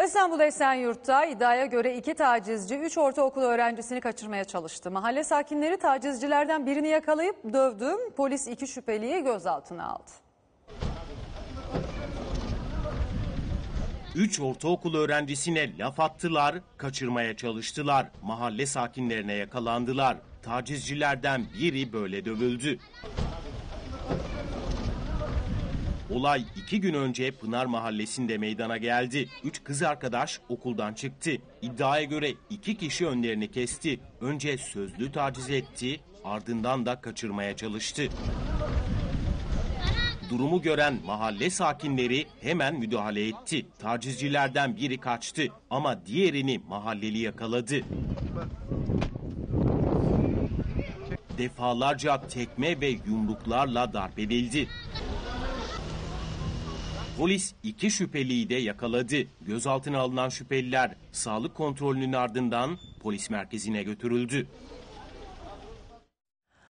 İstanbul Esenyurt'ta iddiaya göre 2 tacizci 3 ortaokul öğrencisini kaçırmaya çalıştı. Mahalle sakinleri tacizcilerden birini yakalayıp dövdü. Polis 2 şüpheliyi gözaltına aldı. 3 ortaokul öğrencisine laf attılar, kaçırmaya çalıştılar. Mahalle sakinlerine yakalandılar. Tacizcilerden biri böyle dövüldü. Olay 2 gün önce Pınar Mahallesi'nde meydana geldi. 3 kız arkadaş okuldan çıktı. İddiaya göre 2 kişi önlerini kesti. Önce sözlü taciz etti, ardından da kaçırmaya çalıştı. Durumu gören mahalle sakinleri hemen müdahale etti. Tacizcilerden biri kaçtı ama diğerini mahalleli yakaladı. Defalarca tekme ve yumruklarla darp edildi. Polis 2 şüpheliyi de yakaladı. Gözaltına alınan şüpheliler sağlık kontrolünün ardından polis merkezine götürüldü.